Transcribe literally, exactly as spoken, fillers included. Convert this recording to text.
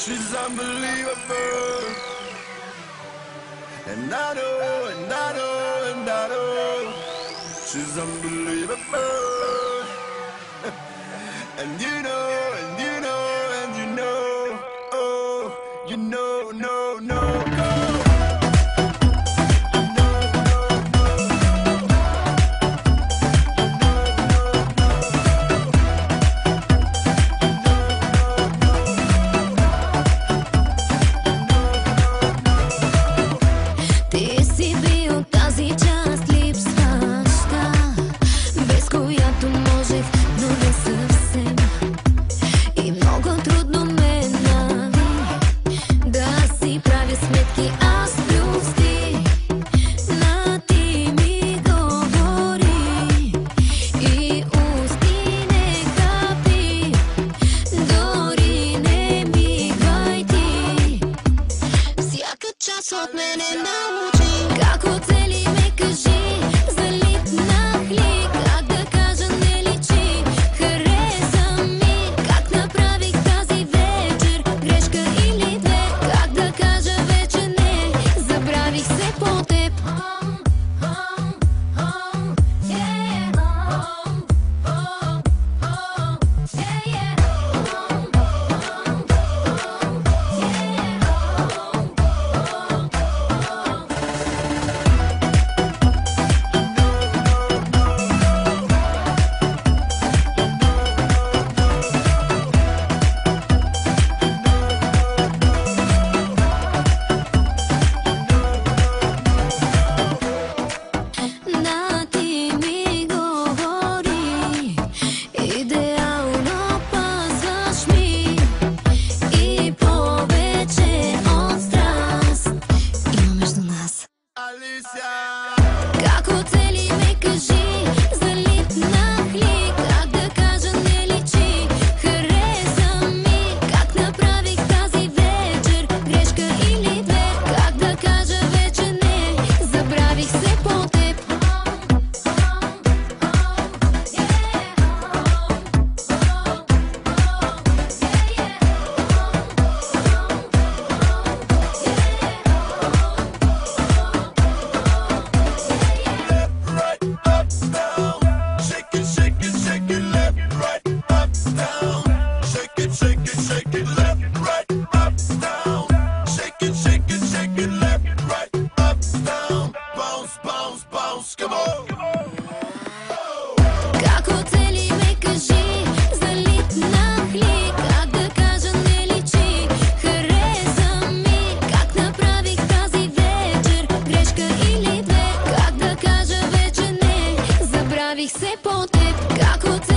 She's unbelievable. And I know, and I know, and I know. She's unbelievable. And you know, and you know, and you know. Oh, you know, no, no, go. От мене научи как оцели ме кажи, залитнах ли, как да кажа не личи, хареса ми, как направих тази вечер, грешка или две, как да кажа вече не, забравих се по теб. Как оцели ме кажи, залитнах ли, как да кажа не личи, хареса ми, как направих тази вечер, грешка или две, как да кажа вече не, забравих се по теб. Как оцели ме кажи, залитнах ли, как да кажа не личи, хареса ми, как направих тази вечер, грешка или две, как да кажа вече не, забравих се по теб. Как оцели